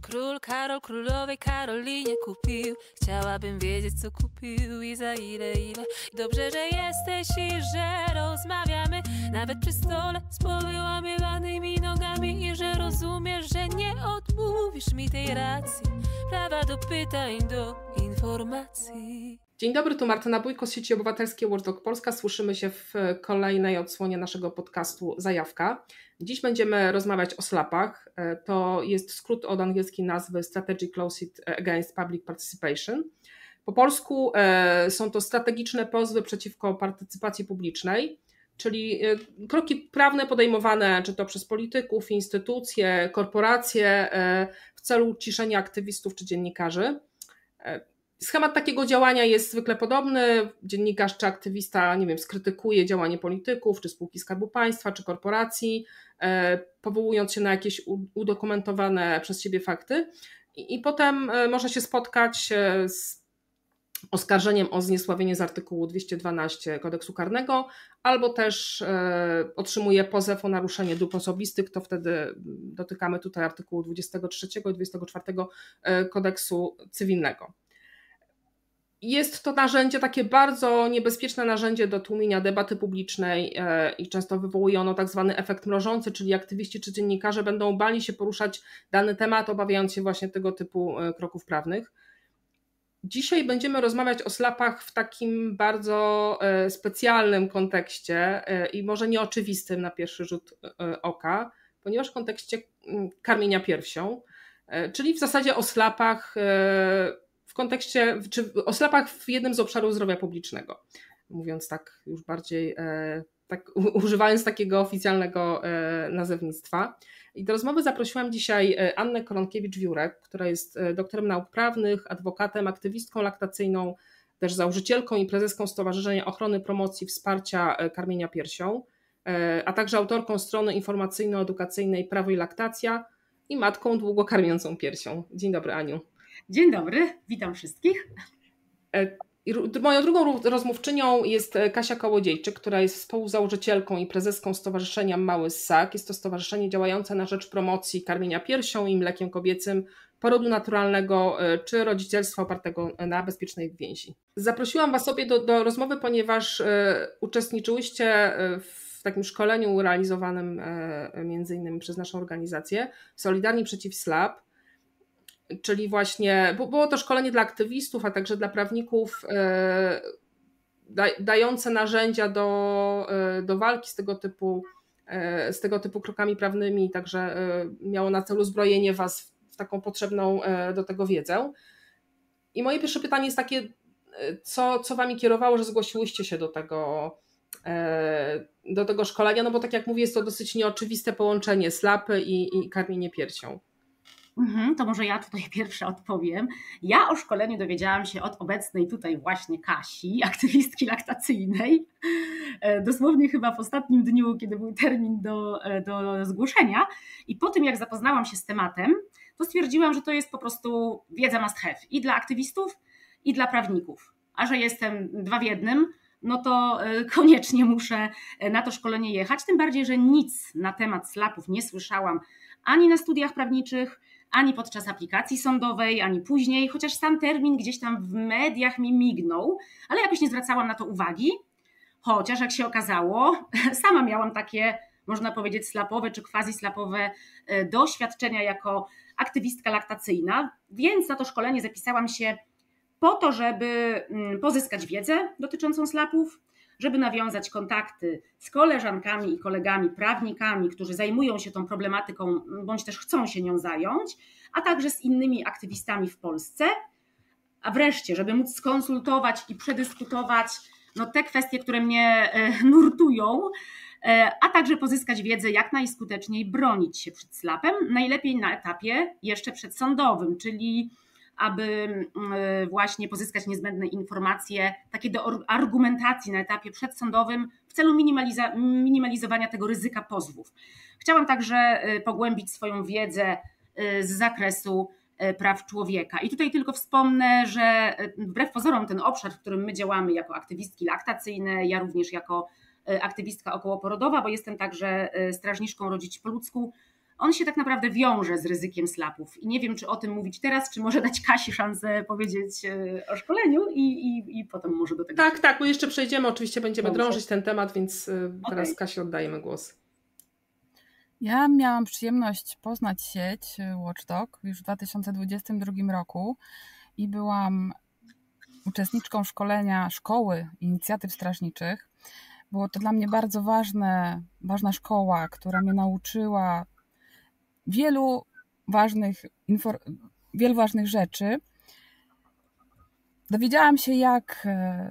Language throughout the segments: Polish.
Król Karol królowej Karolinie kupił. Chciałabym wiedzieć, co kupił i za ile. Dobrze, że jesteś i że rozmawiamy, nawet przy stole z powyłamywanymi nogami, i że rozumiesz, że nie odmówisz mi tej racji, prawa do pytań, do informacji. Dzień dobry, tu Martyna Bójko z sieci obywatelskiej Watchdog Polska. Słyszymy się w kolejnej odsłonie naszego podcastu Zajawka. Dziś będziemy rozmawiać o SLAP-ach. To jest skrót od angielskiej nazwy Strategic Lawsuit Against Public Participation. Po polsku są to strategiczne pozwy przeciwko partycypacji publicznej, czyli kroki prawne podejmowane czy to przez polityków, instytucje, korporacje w celu ciszenia aktywistów czy dziennikarzy. Schemat takiego działania jest zwykle podobny. Dziennikarz czy aktywista, nie wiem, skrytykuje działanie polityków, czy spółki Skarbu Państwa, czy korporacji, powołując się na jakieś udokumentowane przez siebie fakty, i potem może się spotkać z oskarżeniem o zniesławienie z artykułu 212 Kodeksu Karnego, albo też otrzymuje pozew o naruszenie dóbr osobistych, to wtedy dotykamy tutaj artykułu 23 i 24 Kodeksu Cywilnego. Jest to narzędzie, takie bardzo niebezpieczne narzędzie do tłumienia debaty publicznej i często wywołuje ono tak zwany efekt mrożący, czyli aktywiści czy dziennikarze będą bali się poruszać dany temat, obawiając się właśnie tego typu kroków prawnych. Dzisiaj będziemy rozmawiać o SLAP-ach w takim bardzo specjalnym kontekście i może nieoczywistym na pierwszy rzut oka, ponieważ w kontekście karmienia piersią, czyli w zasadzie o SLAP-ach w kontekście, czy o SLAP-ach w jednym z obszarów zdrowia publicznego, mówiąc tak już bardziej, tak używając takiego oficjalnego nazewnictwa. I do rozmowy zaprosiłam dzisiaj Annę Koronkiewicz-Wiórek, która jest doktorem nauk prawnych, adwokatem, aktywistką laktacyjną, też założycielką i prezeską Stowarzyszenia Ochrony, Promocji, Wsparcia Karmienia Piersią, a także autorką strony informacyjno-edukacyjnej Prawo i Laktacja i matką długo karmiącą piersią. Dzień dobry, Aniu. Dzień dobry, witam wszystkich. Moją drugą rozmówczynią jest Kasia Kołodziejczyk, która jest współzałożycielką i prezeską Stowarzyszenia Mały Ssak. Jest to stowarzyszenie działające na rzecz promocji karmienia piersią i mlekiem kobiecym, porodu naturalnego czy rodzicielstwa opartego na bezpiecznej więzi. Zaprosiłam Was sobie do rozmowy, ponieważ uczestniczyłyście w takim szkoleniu realizowanym między innymi przez naszą organizację Solidarni przeciw SLAP. Czyli właśnie było to szkolenie dla aktywistów, a także dla prawników dające narzędzia do walki z tego typu krokami prawnymi, także miało na celu zbrojenie Was w taką potrzebną do tego wiedzę. I moje pierwsze pytanie jest takie, co Wami kierowało, że zgłosiłyście się do tego szkolenia, no bo tak jak mówię, jest to dosyć nieoczywiste połączenie SLAP-y i karmienie piersią. To może ja tutaj pierwsza odpowiem. Ja o szkoleniu dowiedziałam się od obecnej tutaj właśnie Kasi, aktywistki laktacyjnej, dosłownie chyba w ostatnim dniu, kiedy był termin do zgłoszenia, i po tym jak zapoznałam się z tematem, to stwierdziłam, że to jest po prostu wiedza must have i dla aktywistów, i dla prawników. A że jestem dwa w jednym, no to koniecznie muszę na to szkolenie jechać, tym bardziej, że nic na temat SLAP-ów nie słyszałam ani na studiach prawniczych, ani podczas aplikacji sądowej, ani później, chociaż sam termin gdzieś tam w mediach mi mignął, ale jakoś nie zwracałam na to uwagi, chociaż jak się okazało, sama miałam takie, można powiedzieć, SLAP-owe czy quasi-SLAP-owe doświadczenia jako aktywistka laktacyjna, więc na to szkolenie zapisałam się po to, żeby pozyskać wiedzę dotyczącą SLAP-ów, żeby nawiązać kontakty z koleżankami i kolegami prawnikami, którzy zajmują się tą problematyką, bądź też chcą się nią zająć, a także z innymi aktywistami w Polsce, a wreszcie, żeby móc skonsultować i przedyskutować te kwestie, które mnie nurtują, a także pozyskać wiedzę, jak najskuteczniej bronić się przed SLAP-em, najlepiej na etapie jeszcze przedsądowym, czyli aby właśnie pozyskać niezbędne informacje, takie do argumentacji na etapie przedsądowym w celu minimalizowania tego ryzyka pozwów. Chciałam także pogłębić swoją wiedzę z zakresu praw człowieka. I tutaj tylko wspomnę, że wbrew pozorom ten obszar, w którym my działamy jako aktywistki laktacyjne, ja również jako aktywistka okołoporodowa, bo jestem także strażniczką Rodzić po ludzku, on się tak naprawdę wiąże z ryzykiem slapów. I nie wiem, czy o tym mówić teraz, czy może dać Kasi szansę powiedzieć o szkoleniu i potem może do tego... Tak, bo jeszcze przejdziemy, oczywiście będziemy drążyć ten temat, więc teraz Kasi oddajemy głos. Ja miałam przyjemność poznać sieć Watchdog już w 2022 roku i byłam uczestniczką szkolenia Szkoły Inicjatyw Strażniczych. Było to dla mnie bardzo ważna szkoła, która mnie nauczyła wielu ważnych rzeczy. Dowiedziałam się, jak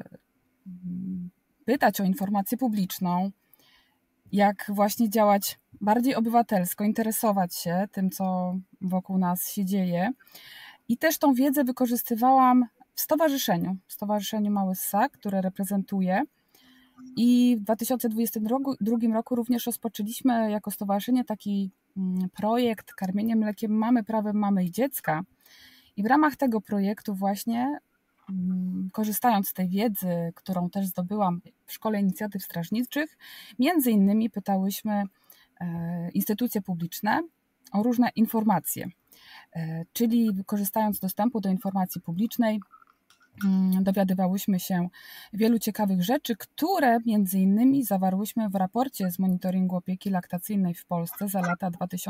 pytać o informację publiczną, jak właśnie działać bardziej obywatelsko, interesować się tym, co wokół nas się dzieje. I też tą wiedzę wykorzystywałam w Stowarzyszeniu Mały Ssak, które reprezentuję. I w 2022 roku również rozpoczęliśmy jako stowarzyszenie taki projekt Karmienie mlekiem mamy, prawem mamy i dziecka. I w ramach tego projektu właśnie, korzystając z tej wiedzy, którą też zdobyłam w Szkole Inicjatyw Strażniczych, między innymi pytałyśmy instytucje publiczne o różne informacje. Czyli korzystając z dostępu do informacji publicznej, dowiadywałyśmy się wielu ciekawych rzeczy, które między innymi zawarłyśmy w raporcie z monitoringu opieki laktacyjnej w Polsce za lata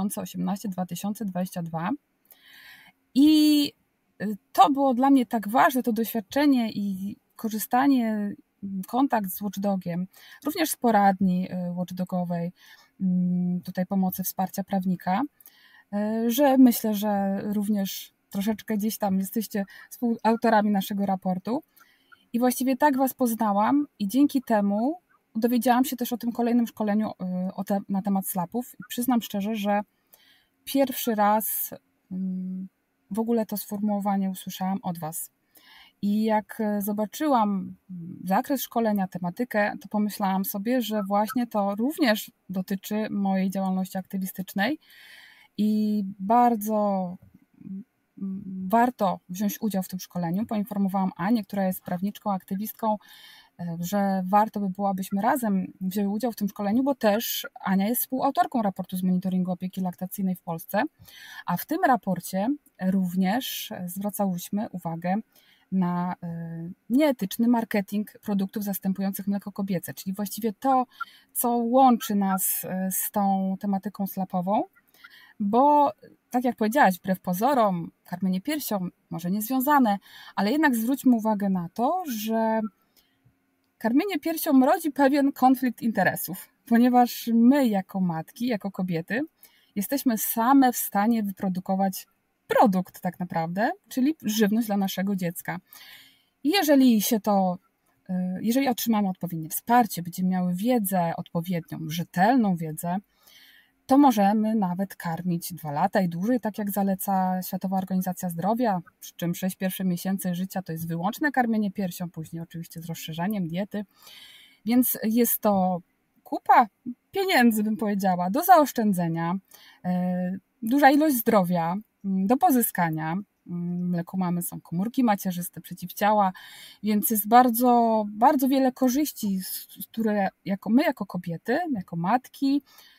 2018-2022. I to było dla mnie tak ważne, to doświadczenie i korzystanie, kontakt z Watchdogiem, również z poradni watchdogowej, tutaj pomocy wsparcia prawnika, że myślę, że również troszeczkę gdzieś tam jesteście współautorami naszego raportu. I właściwie tak Was poznałam i dzięki temu dowiedziałam się też o tym kolejnym szkoleniu na temat slapów. I przyznam szczerze, że pierwszy raz w ogóle to sformułowanie usłyszałam od Was. I jak zobaczyłam zakres szkolenia, tematykę, to pomyślałam sobie, że właśnie to również dotyczy mojej działalności aktywistycznej i bardzo warto wziąć udział w tym szkoleniu. Poinformowałam Anię, która jest prawniczką, aktywistką, że warto by było, abyśmy razem wzięły udział w tym szkoleniu, bo też Ania jest współautorką raportu z monitoringu opieki laktacyjnej w Polsce, a w tym raporcie również zwracałyśmy uwagę na nieetyczny marketing produktów zastępujących mleko kobiece, czyli właściwie to, co łączy nas z tą tematyką slapową, bo tak jak powiedziałaś, wbrew pozorom, karmienie piersią może niezwiązane, ale jednak zwróćmy uwagę na to, że karmienie piersią rodzi pewien konflikt interesów, ponieważ my jako matki, jako kobiety jesteśmy same w stanie wyprodukować produkt tak naprawdę, czyli żywność dla naszego dziecka. I jeżeli otrzymamy odpowiednie wsparcie, będziemy miały wiedzę odpowiednią, rzetelną wiedzę, to możemy nawet karmić 2 lata i dłużej, tak jak zaleca Światowa Organizacja Zdrowia, przy czym 6 pierwszych miesięcy życia to jest wyłączne karmienie piersią, później oczywiście z rozszerzaniem diety, więc jest to kupa pieniędzy, bym powiedziała, do zaoszczędzenia, duża ilość zdrowia do pozyskania. W mleku mamy są komórki macierzyste, przeciwciała, więc jest bardzo, bardzo wiele korzyści, które my jako kobiety, jako matki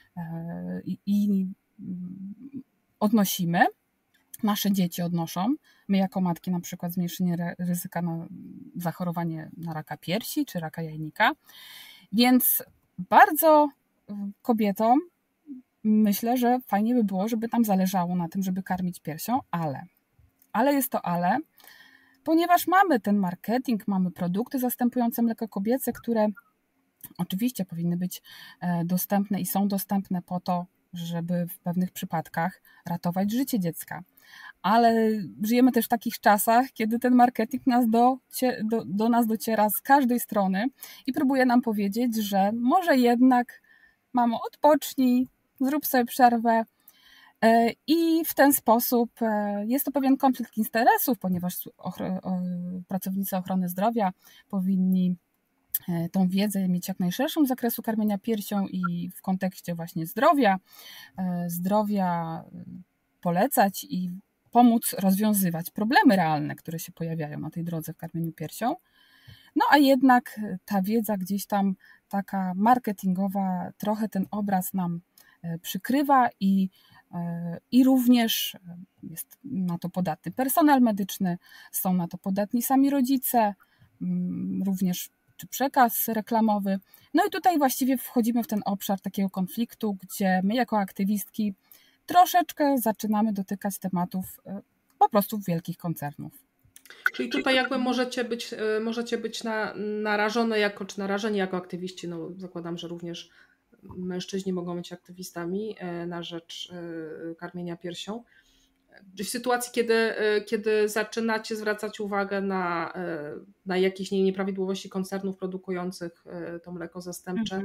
i odnosimy, nasze dzieci odnoszą. My jako matki na przykład zmniejszenie ryzyka na zachorowanie na raka piersi czy raka jajnika. Więc bardzo kobietom myślę, że fajnie by było, żeby tam zależało na tym, żeby karmić piersią, ale jest to ale, ponieważ mamy ten marketing, mamy produkty zastępujące mleko kobiece, które oczywiście powinny być dostępne i są dostępne po to, żeby w pewnych przypadkach ratować życie dziecka. Ale żyjemy też w takich czasach, kiedy ten marketing do nas dociera z każdej strony i próbuje nam powiedzieć, że może jednak mamo, odpocznij, zrób sobie przerwę. I w ten sposób jest to pewien konflikt interesów, ponieważ pracownicy ochrony zdrowia powinni tą wiedzę mieć jak najszerszą z zakresu karmienia piersią i w kontekście właśnie zdrowia polecać i pomóc rozwiązywać problemy realne, które się pojawiają na tej drodze w karmieniu piersią. No a jednak ta wiedza gdzieś tam taka marketingowa trochę ten obraz nam przykrywa i I również jest na to podatny personel medyczny, są na to podatni sami rodzice, również czy przekaz reklamowy. No i tutaj właściwie wchodzimy w ten obszar takiego konfliktu, gdzie my jako aktywistki troszeczkę zaczynamy dotykać tematów po prostu wielkich koncernów. Czyli tutaj jakby możecie być narażone czy narażeni jako aktywiści, no zakładam, że również mężczyźni mogą być aktywistami na rzecz karmienia piersią. W sytuacji, kiedy zaczynacie zwracać uwagę na jakieś nieprawidłowości koncernów produkujących to mleko zastępcze,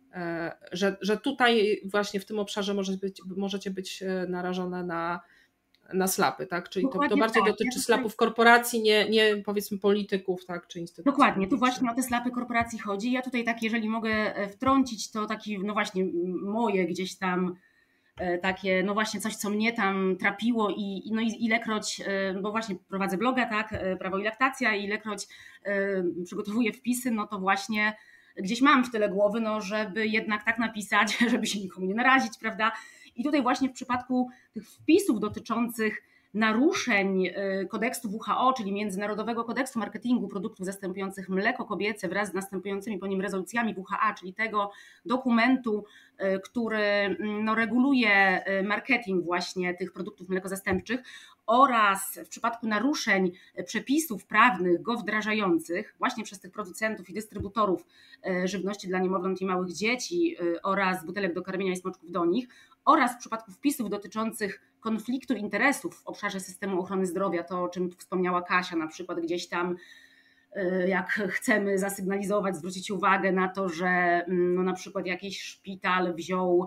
że tutaj właśnie w tym obszarze możecie być narażone na slapy, tak? Czyli to bardziej dotyczy slapów korporacji, nie powiedzmy polityków, tak? Czy instytucji. Dokładnie, tu właśnie o te slapy korporacji chodzi. Ja tutaj tak, jeżeli mogę wtrącić, to taki, no właśnie moje gdzieś tam takie, no właśnie coś, co mnie tam trapiło i ilekroć, bo właśnie prowadzę bloga, tak, Prawo i Laktacja, i ilekroć przygotowuję wpisy, no to właśnie gdzieś mam w tyle głowy, no żeby jednak tak napisać, żeby się nikomu nie narazić, prawda? I tutaj właśnie w przypadku tych wpisów dotyczących naruszeń kodeksu WHO, czyli Międzynarodowego Kodeksu Marketingu Produktów Zastępujących Mleko Kobiece wraz z następującymi po nim rezolucjami WHO, czyli tego dokumentu, który reguluje marketing właśnie tych produktów mlekozastępczych, oraz w przypadku naruszeń przepisów prawnych go wdrażających właśnie przez tych producentów i dystrybutorów żywności dla niemowląt i małych dzieci oraz butelek do karmienia i smoczków do nich, oraz w przypadku wpisów dotyczących konfliktu interesów w obszarze systemu ochrony zdrowia, to o czym wspomniała Kasia, na przykład gdzieś tam jak chcemy zasygnalizować, zwrócić uwagę na to, że no na przykład jakiś szpital wziął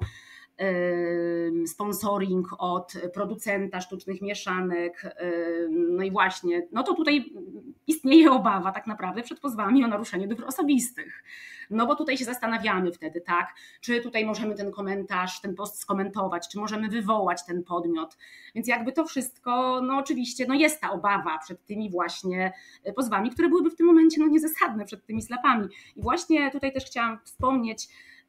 sponsoring od producenta sztucznych mieszanek, no i właśnie, no to tutaj istnieje obawa tak naprawdę przed pozwami o naruszenie dóbr osobistych. No bo tutaj się zastanawiamy wtedy, tak, czy tutaj możemy ten komentarz, ten post skomentować, czy możemy wywołać ten podmiot. Więc jakby to wszystko, no oczywiście, no jest ta obawa przed tymi właśnie pozwami, które byłyby w tym momencie no niezasadne, przed tymi slapami. I właśnie tutaj też chciałam wspomnieć,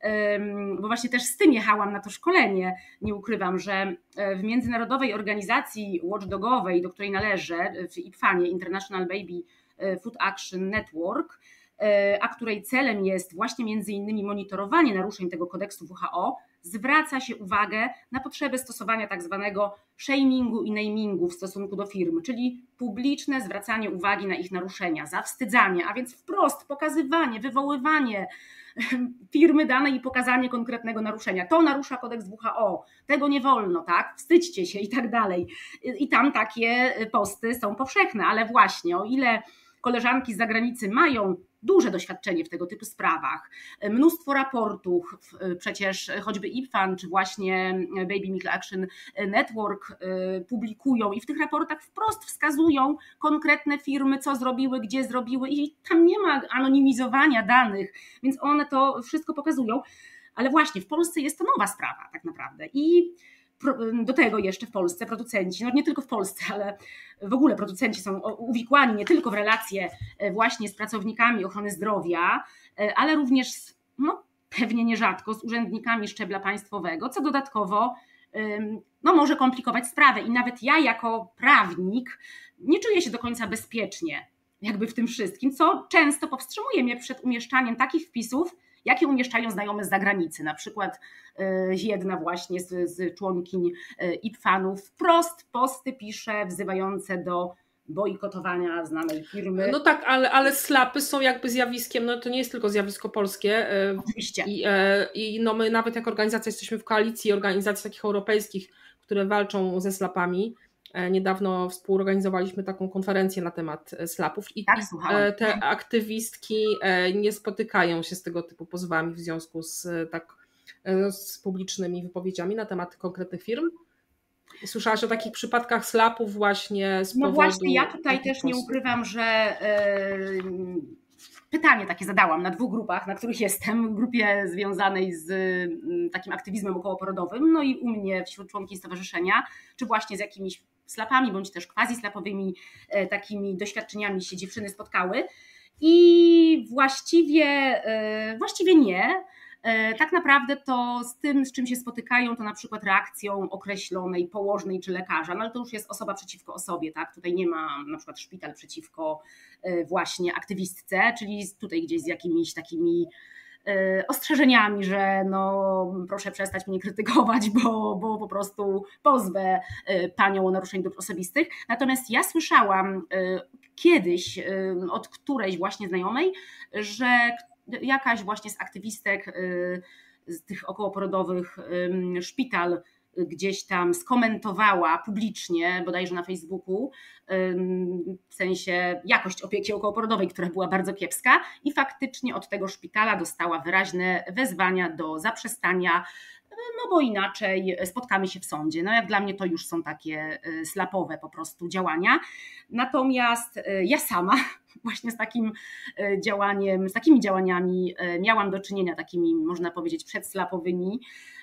bo właśnie też z tym jechałam na to szkolenie, nie ukrywam, że w międzynarodowej organizacji watchdogowej, do której należę, w IPFAN-ie, International Baby Food Action Network, a której celem jest właśnie między innymi monitorowanie naruszeń tego kodeksu WHO, zwraca się uwagę na potrzebę stosowania tak zwanego shamingu i namingu w stosunku do firm, czyli publiczne zwracanie uwagi na ich naruszenia, zawstydzanie, a więc wprost pokazywanie, wywoływanie firmy danej i pokazanie konkretnego naruszenia. To narusza kodeks WHO, tego nie wolno, tak? Wstydźcie się i tak dalej. I tam takie posty są powszechne, ale właśnie o ile koleżanki z zagranicy mają duże doświadczenie w tego typu sprawach, mnóstwo raportów, przecież choćby IPFAN czy właśnie Baby Milk Action Network publikują i w tych raportach wprost wskazują konkretne firmy, co zrobiły, gdzie zrobiły i tam nie ma anonimizowania danych, więc one to wszystko pokazują, ale właśnie w Polsce jest to nowa sprawa tak naprawdę i do tego jeszcze w Polsce producenci, no nie tylko w Polsce, ale w ogóle producenci są uwikłani nie tylko w relacje właśnie z pracownikami ochrony zdrowia, ale również no, pewnie nierzadko z urzędnikami szczebla państwowego, co dodatkowo no, może komplikować sprawę. I nawet ja jako prawnik nie czuję się do końca bezpiecznie jakby w tym wszystkim, co często powstrzymuje mnie przed umieszczaniem takich wpisów, jakie umieszczają znajome z zagranicy. Na przykład jedna właśnie z członkiń IPFAN-u wprost posty pisze wzywające do bojkotowania znanej firmy. No tak, ale slapy są jakby zjawiskiem, no to nie jest tylko zjawisko polskie. Oczywiście. I no my nawet jako organizacja jesteśmy w koalicji organizacji takich europejskich, które walczą ze slapami. Niedawno współorganizowaliśmy taką konferencję na temat slapów i te aktywistki nie spotykają się z tego typu pozwami w związku z publicznymi wypowiedziami na temat konkretnych firm. Słyszałaś o takich przypadkach slapów właśnie z powodu... No właśnie, ja tutaj też nie ukrywam, że pytanie takie zadałam na 2 grupach, na których jestem, grupie związanej z takim aktywizmem okołoporodowym, no i u mnie wśród członkiń stowarzyszenia, czy właśnie z jakimiś slapami, bądź też quasi-slapowymi takimi doświadczeniami się dziewczyny spotkały i właściwie nie. tak naprawdę to z tym, z czym się spotykają, to na przykład reakcją określonej położnej czy lekarza, no ale to już jest osoba przeciwko osobie, tak? Tutaj nie ma na przykład szpital przeciwko właśnie aktywistce, czyli tutaj gdzieś z jakimiś takimi ostrzeżeniami, że no proszę przestać mnie krytykować, bo po prostu pozwę panią o naruszenie dóbr osobistych. Natomiast ja słyszałam kiedyś od którejś właśnie znajomej, że jakaś właśnie z aktywistek z tych okołoporodowych szpital gdzieś tam skomentowała publicznie, bodajże na Facebooku, w sensie jakość opieki okołoporodowej, która była bardzo kiepska i faktycznie od tego szpitala dostała wyraźne wezwania do zaprzestania, no bo inaczej spotkamy się w sądzie. No jak dla mnie to już są takie slapowe po prostu działania. Natomiast ja sama właśnie z takim działaniem, z takimi działaniami miałam do czynienia, takimi można powiedzieć przedslapowymi.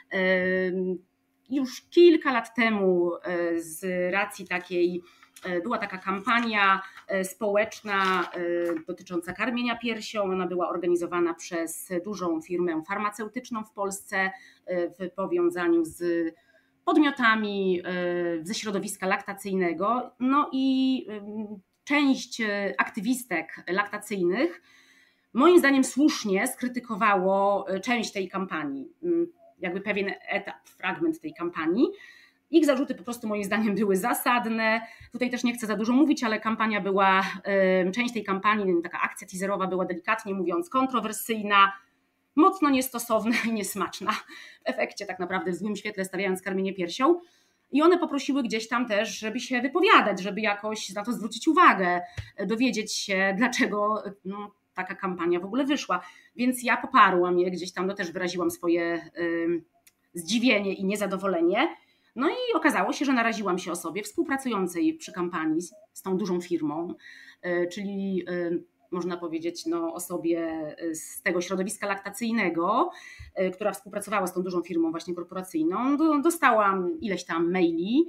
Już kilka lat temu z racji takiej, była taka kampania społeczna dotycząca karmienia piersią. Ona była organizowana przez dużą firmę farmaceutyczną w Polsce w powiązaniu z podmiotami ze środowiska laktacyjnego. No i część aktywistek laktacyjnych moim zdaniem słusznie skrytykowało część tej kampanii, jakby pewien etap, fragment tej kampanii. Ich zarzuty po prostu moim zdaniem były zasadne. Tutaj też nie chcę za dużo mówić, ale kampania była, część tej kampanii, taka akcja teaserowa była delikatnie mówiąc kontrowersyjna, mocno niestosowna i niesmaczna. W efekcie tak naprawdę w złym świetle stawiając karmienie piersią. I one poprosiły gdzieś tam też, żeby się wypowiadać, żeby jakoś na to zwrócić uwagę, dowiedzieć się, dlaczego taka kampania w ogóle wyszła. Więc ja poparłam je gdzieś tam, też wyraziłam swoje zdziwienie i niezadowolenie. No i okazało się, że naraziłam się osobie współpracującej przy kampanii z tą dużą firmą, czyli można powiedzieć osobie z tego środowiska laktacyjnego, która współpracowała z tą dużą firmą właśnie korporacyjną. Dostałam ileś tam maili,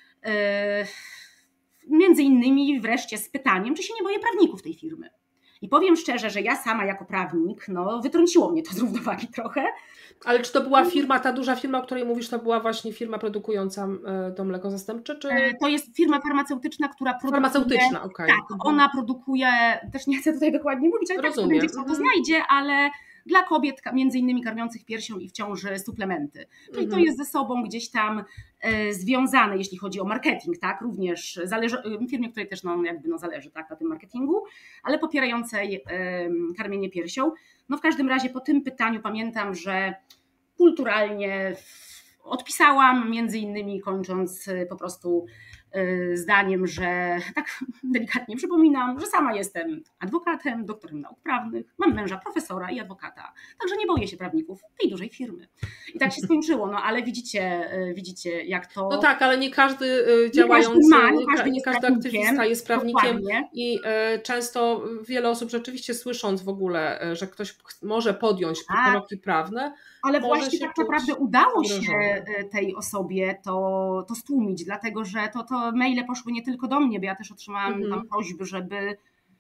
między innymi wreszcie z pytaniem, czy się nie boję prawników tej firmy. I powiem szczerze, że ja sama jako prawnik, wytrąciło mnie to z równowagi trochę. Ale czy to była firma, ta duża firma, o której mówisz, to była właśnie firma produkująca to mleko zastępcze? Czy... To jest firma farmaceutyczna, która produkuje... Farmaceutyczna, okej. Tak, ona produkuje, też nie chcę tutaj dokładnie mówić, ale tak będzie, kto to znajdzie, ale dla kobiet między innymi karmiących piersią i w ciąży suplementy. Czyli to jest ze sobą gdzieś tam związane, jeśli chodzi o marketing, tak, również firmie, której też zależy tak, na tym marketingu, ale popierającej karmienie piersią. W każdym razie po tym pytaniu pamiętam, że kulturalnie odpisałam, między innymi kończąc po prostu zdaniem, że tak delikatnie przypominam, że sama jestem adwokatem, doktorem nauk prawnych, mam męża profesora i adwokata, także nie boję się prawników tej dużej firmy. I tak się skończyło, ale widzicie jak to... No tak, ale nie każdy działający, nie każdy aktywista jest prawnikiem. Dokładnie. I często wiele osób rzeczywiście słysząc w ogóle, że ktoś może podjąć kroki prawne, ale właśnie tak naprawdę udało się tej osobie to stłumić, dlatego że to maile poszły nie tylko do mnie, bo ja też otrzymałam tam prośby, żeby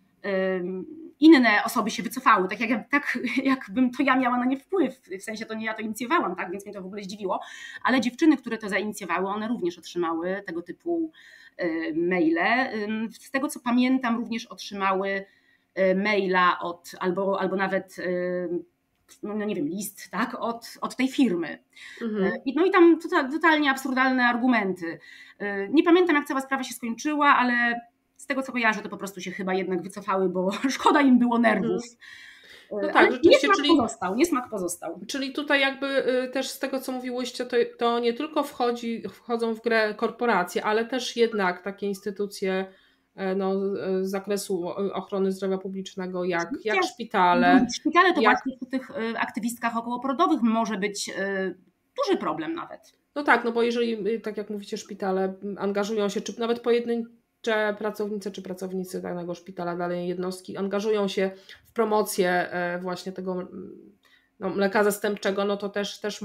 inne osoby się wycofały, tak jakbym to ja miała na nie wpływ, w sensie to nie ja to inicjowałam, tak, więc mnie to w ogóle zdziwiło, ale dziewczyny, które to zainicjowały, one również otrzymały tego typu maile. Z tego co pamiętam, również otrzymały maila albo nawet nie wiem, list, tak, od tej firmy. I tam totalnie absurdalne argumenty. Nie pamiętam, jak cała sprawa się skończyła, ale z tego co kojarzę, to po prostu się chyba jednak wycofały, bo szkoda im było nerwów. No tak, rzeczywiście, niesmak pozostał. Czyli tutaj jakby też z tego co mówiłyście, to nie tylko wchodzą w grę korporacje, ale też jednak takie instytucje z zakresu ochrony zdrowia publicznego, jak szpitale. Szpitale to właśnie przy tych aktywistkach okołoporodowych może być duży problem nawet. No tak, bo jeżeli, tak jak mówicie, szpitale angażują się, czy nawet pojedyncze pracownice czy pracownicy danego szpitala, danej jednostki angażują się w promocję właśnie tego mleka zastępczego, to też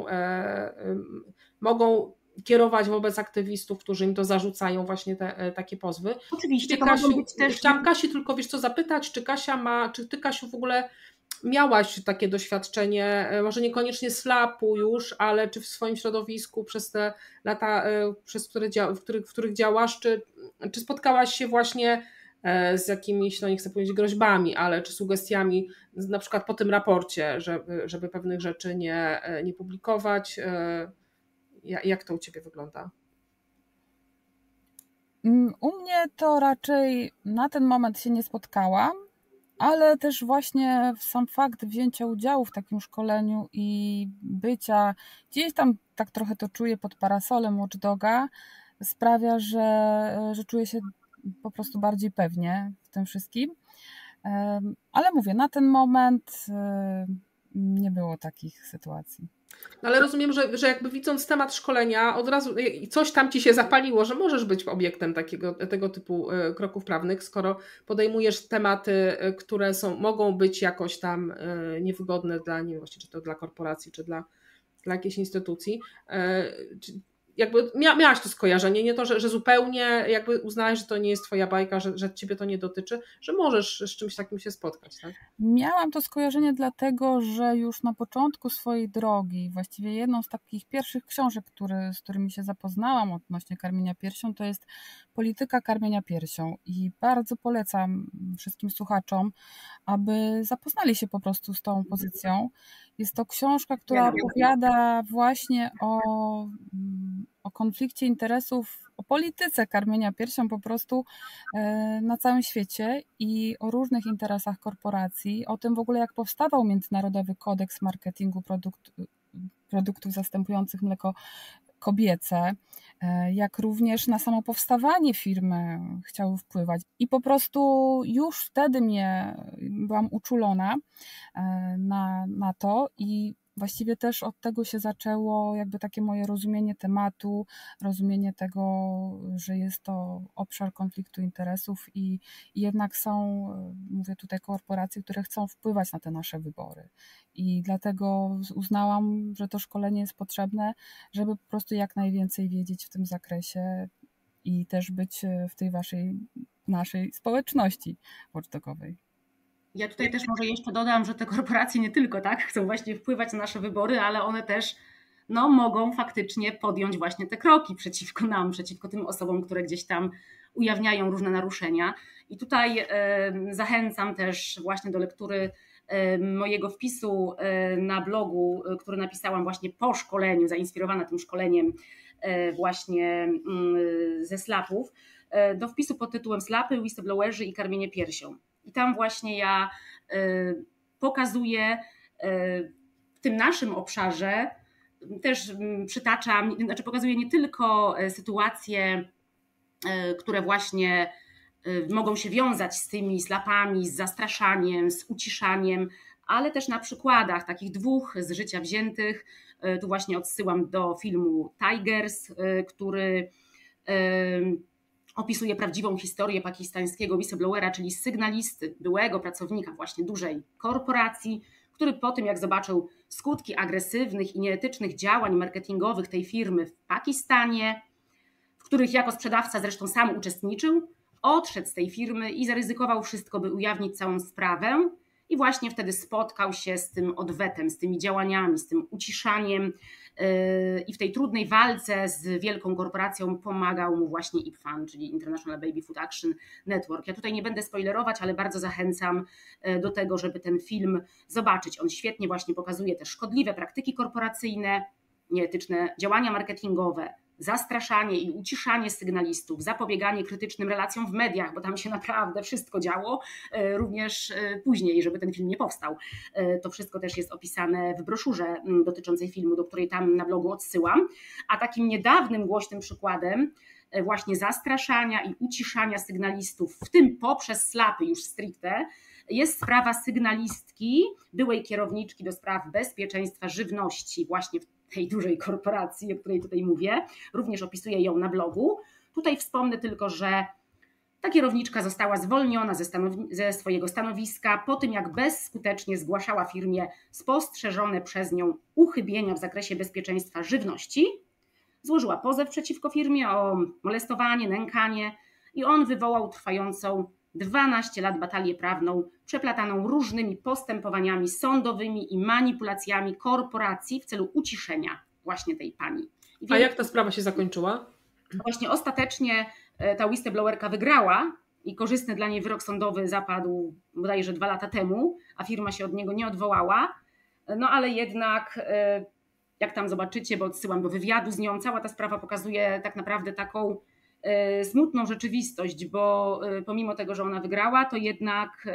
mogą kierować wobec aktywistów, którzy im to zarzucają właśnie takie pozwy. Oczywiście, Kasiu, chciałam Kasi tylko zapytać, czy ty, Kasiu, w ogóle miałaś takie doświadczenie, może niekoniecznie SLAP-u już, ale czy w swoim środowisku przez te lata, w których działasz, czy spotkałaś się właśnie z jakimiś, no nie chcę powiedzieć groźbami, ale czy sugestiami, na przykład po tym raporcie, żeby pewnych rzeczy nie publikować? Jak to u Ciebie wygląda? U mnie to raczej na ten moment się nie spotkałam, ale też właśnie sam fakt wzięcia udziału w takim szkoleniu i bycia gdzieś tam, tak trochę to czuję, pod parasolem Watchdoga, sprawia, że czuję się po prostu bardziej pewnie w tym wszystkim. Ale mówię, na ten moment nie było takich sytuacji. No ale rozumiem, że jakby widząc temat szkolenia, od razu coś tam Ci się zapaliło, że możesz być obiektem tego typu kroków prawnych, skoro podejmujesz tematy, które mogą być jakoś tam niewygodne dla, nie wiem właściwie, czy to dla korporacji, czy dla jakiejś instytucji. Jakby miałaś to skojarzenie, nie to, że zupełnie jakby uznałaś, że to nie jest Twoja bajka, że Ciebie to nie dotyczy, że możesz z czymś takim się spotkać, tak? Miałam to skojarzenie dlatego, że już na początku swojej drogi, właściwie jedną z takich pierwszych książek, z którymi się zapoznałam odnośnie karmienia piersią, to jest Polityka karmienia piersią i bardzo polecam wszystkim słuchaczom, aby zapoznali się po prostu z tą pozycją. Jest to książka, która opowiada właśnie o konflikcie interesów, o polityce karmienia piersią po prostu na całym świecie i o różnych interesach korporacji, o tym w ogóle jak powstawał Międzynarodowy Kodeks Marketingu produktów zastępujących mleko kobiece, jak również na samo powstawanie firmy chciały wpływać. I po prostu już wtedy byłam uczulona na to i właściwie też od tego się zaczęło jakby takie moje rozumienie tematu, rozumienie tego, że jest to obszar konfliktu interesów i jednak są, mówię tutaj, korporacje, które chcą wpływać na te nasze wybory. I dlatego uznałam, że to szkolenie jest potrzebne, żeby po prostu jak najwięcej wiedzieć w tym zakresie i też być w tej naszej społeczności watchdogowej. Ja tutaj też może jeszcze dodam, że te korporacje nie tylko chcą właśnie wpływać na nasze wybory, ale one też mogą faktycznie podjąć właśnie te kroki przeciwko nam, przeciwko tym osobom, które gdzieś tam ujawniają różne naruszenia. I tutaj zachęcam też właśnie do lektury mojego wpisu na blogu, który napisałam właśnie po szkoleniu, zainspirowana tym szkoleniem właśnie ze SLAP-ów, do wpisu pod tytułem Slapy, whistleblowerzy i karmienie piersią. I tam właśnie ja pokazuję w tym naszym obszarze, też przytaczam, pokazuję nie tylko sytuacje, które właśnie mogą się wiązać z tymi slapami, z zastraszaniem, z uciszaniem, ale też na przykładach takich dwóch z życia wziętych. Tu właśnie odsyłam do filmu Tigers, który opisuje prawdziwą historię pakistańskiego whistleblowera, czyli sygnalisty, byłego pracownika właśnie dużej korporacji, który po tym, jak zobaczył skutki agresywnych i nieetycznych działań marketingowych tej firmy w Pakistanie, w których jako sprzedawca zresztą sam uczestniczył, odszedł z tej firmy i zaryzykował wszystko, by ujawnić całą sprawę. I właśnie wtedy spotkał się z tym odwetem, z tymi działaniami, z tym uciszaniem i w tej trudnej walce z wielką korporacją pomagał mu właśnie IPFAN, czyli International Baby Food Action Network. Ja tutaj nie będę spoilerować, ale bardzo zachęcam do tego, żeby ten film zobaczyć. On świetnie właśnie pokazuje te szkodliwe praktyki korporacyjne, nieetyczne działania marketingowe, zastraszanie i uciszanie sygnalistów, zapobieganie krytycznym relacjom w mediach, bo tam się naprawdę wszystko działo, również później, żeby ten film nie powstał. To wszystko też jest opisane w broszurze dotyczącej filmu, do której tam na blogu odsyłam. A takim niedawnym głośnym przykładem właśnie zastraszania i uciszania sygnalistów, w tym poprzez slapy już stricte, jest sprawa sygnalistki, byłej kierowniczki do spraw bezpieczeństwa żywności właśnie w tej dużej korporacji, o której tutaj mówię. Również opisuję ją na blogu. Tutaj wspomnę tylko, że ta kierowniczka została zwolniona ze swojego stanowiska po tym, jak bezskutecznie zgłaszała firmie spostrzeżone przez nią uchybienia w zakresie bezpieczeństwa żywności. Złożyła pozew przeciwko firmie o molestowanie, nękanie i on wywołał trwającą 12 lat batalię prawną przeplataną różnymi postępowaniami sądowymi i manipulacjami korporacji w celu uciszenia właśnie tej pani. A jak ta sprawa się zakończyła? Właśnie ostatecznie ta whistleblowerka wygrała i korzystny dla niej wyrok sądowy zapadł bodajże 2 lata temu, a firma się od niego nie odwołała. No ale jednak, jak tam zobaczycie, bo odsyłam do wywiadu z nią, cała ta sprawa pokazuje tak naprawdę taką smutną rzeczywistość, bo pomimo tego, że ona wygrała, to jednak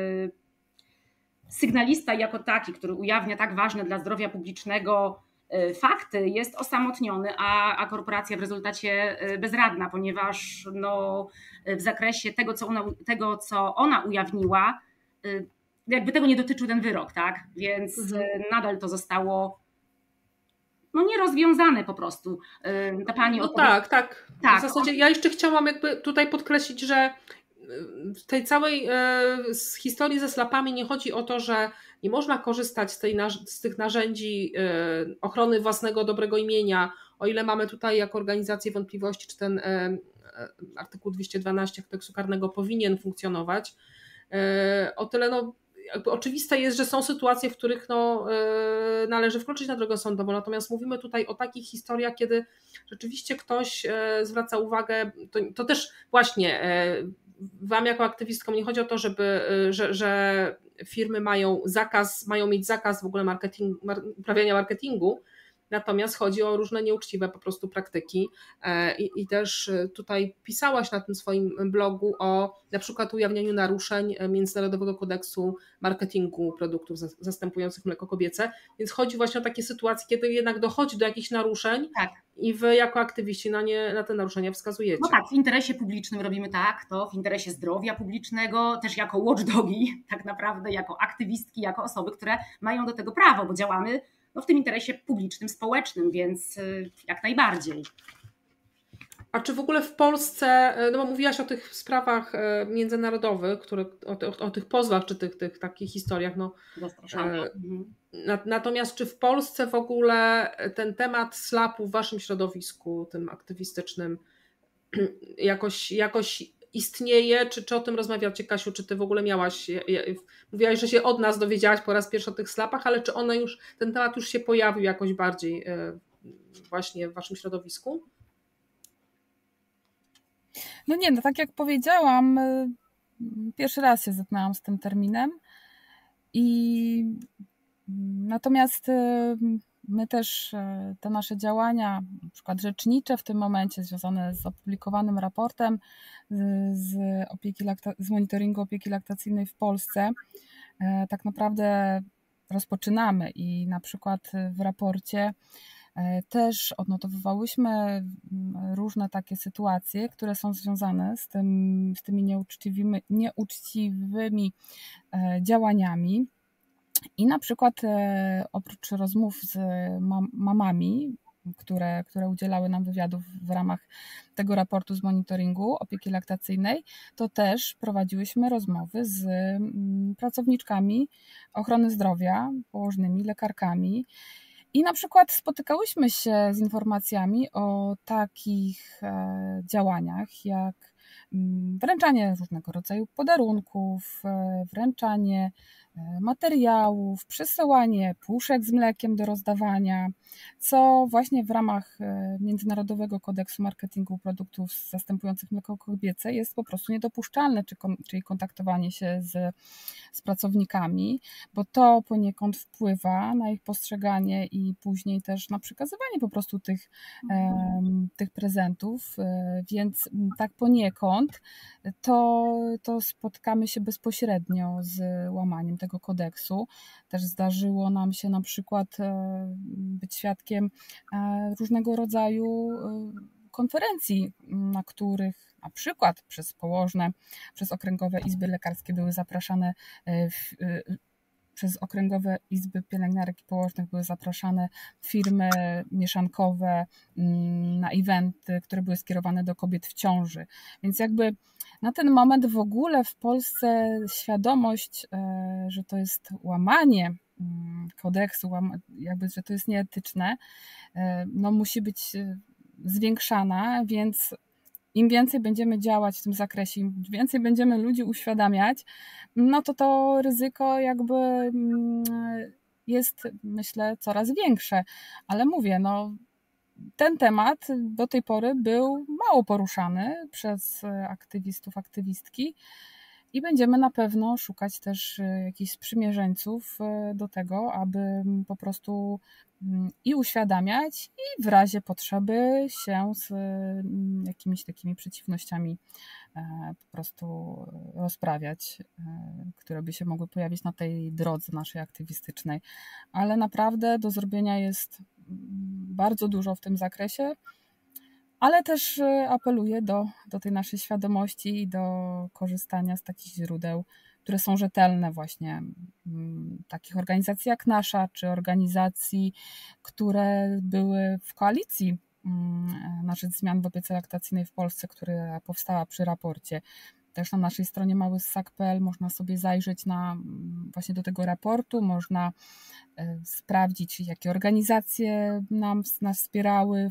sygnalista jako taki, który ujawnia tak ważne dla zdrowia publicznego fakty, jest osamotniony, a korporacja w rezultacie bezradna, ponieważ no, w zakresie tego, co ona ujawniła, jakby tego nie dotyczył ten wyrok, tak? Więc nadal to zostało nierozwiązane po prostu. Ta pani tak. W zasadzie ja jeszcze chciałam jakby tutaj podkreślić, że w tej całej historii ze slapami nie chodzi o to, że nie można korzystać z tych narzędzi ochrony własnego dobrego imienia, o ile mamy tutaj jako organizację wątpliwości, czy ten artykuł 212 kodeksu karnego powinien funkcjonować. O tyle jakby oczywiste jest, że są sytuacje, w których należy wkroczyć na drogę sądową, natomiast mówimy tutaj o takich historiach, kiedy rzeczywiście ktoś zwraca uwagę, to też właśnie wam jako aktywistkom nie chodzi o to, że firmy mają mieć zakaz w ogóle uprawiania marketingu, natomiast chodzi o różne nieuczciwe po prostu praktyki i też tutaj pisałaś na tym swoim blogu o na przykład ujawnianiu naruszeń Międzynarodowego Kodeksu Marketingu produktów zastępujących mleko kobiece, więc chodzi właśnie o takie sytuacje, kiedy jednak dochodzi do jakichś naruszeń i wy jako aktywiści na te naruszenia wskazujecie. No tak, w interesie publicznym robimy to w interesie zdrowia publicznego, też jako watchdogi tak naprawdę, jako aktywistki, jako osoby, które mają do tego prawo, bo działamy w tym interesie publicznym, społecznym, więc jak najbardziej. A czy w ogóle w Polsce, bo mówiłaś o tych sprawach międzynarodowych, o tych pozwach, czy tych takich historiach, natomiast czy w Polsce w ogóle ten temat slapu w waszym środowisku, tym aktywistycznym, jakoś istnieje, czy o tym rozmawiacie, Kasiu, czy ty w ogóle mówiłaś, że się od nas dowiedziałaś po raz pierwszy o tych slapach, ale czy ten temat już się pojawił jakoś bardziej właśnie w waszym środowisku? Tak jak powiedziałam, pierwszy raz się zetknęłam z tym terminem natomiast my też te nasze działania, na przykład rzecznicze w tym momencie związane z opublikowanym raportem z monitoringu opieki laktacyjnej w Polsce, tak naprawdę rozpoczynamy i na przykład w raporcie też odnotowywałyśmy różne takie sytuacje, które są związane z tymi nieuczciwymi działaniami. I na przykład oprócz rozmów z mamami, które udzielały nam wywiadów w ramach tego raportu z monitoringu opieki laktacyjnej, to też prowadziłyśmy rozmowy z pracowniczkami ochrony zdrowia, położnymi, lekarkami. I na przykład spotykałyśmy się z informacjami o takich działaniach, jak wręczanie różnego rodzaju podarunków, wręczanie materiałów, przesyłanie puszek z mlekiem do rozdawania, co właśnie w ramach Międzynarodowego Kodeksu Marketingu produktów zastępujących mleko kobiece jest po prostu niedopuszczalne, czyli kontaktowanie się z pracownikami, bo to poniekąd wpływa na ich postrzeganie i później też na przekazywanie po prostu tych prezentów, więc tak poniekąd to spotkamy się bezpośrednio z łamaniem tego kodeksu. Też zdarzyło nam się na przykład być świadkiem różnego rodzaju konferencji, na których na przykład przez położne, przez okręgowe izby lekarskie były zapraszane przez okręgowe izby pielęgniarek i położnych były zapraszane firmy mieszankowe na eventy, które były skierowane do kobiet w ciąży. Więc jakby na ten moment w ogóle w Polsce świadomość, że to jest łamanie kodeksu, że to jest nieetyczne, musi być zwiększana, więc im więcej będziemy działać w tym zakresie, im więcej będziemy ludzi uświadamiać, no to ryzyko jakby jest, myślę, coraz większe. Ale mówię, no ten temat do tej pory był mało poruszany przez aktywistów, aktywistki i będziemy na pewno szukać też jakichś sprzymierzeńców do tego, aby po prostu i uświadamiać, i w razie potrzeby się z jakimiś takimi przeciwnościami po prostu rozprawiać, które by się mogły pojawić na tej drodze naszej aktywistycznej. Ale naprawdę do zrobienia jest bardzo dużo w tym zakresie, ale też apeluję do tej naszej świadomości i do korzystania z takich źródeł, które są rzetelne właśnie, takich organizacji jak nasza, czy organizacji, które były w koalicji na rzecz zmian w opiece laktacyjnej w Polsce, która powstała przy raporcie. Też na naszej stronie małyssak.pl można sobie zajrzeć właśnie do tego raportu, można sprawdzić, jakie organizacje nas wspierały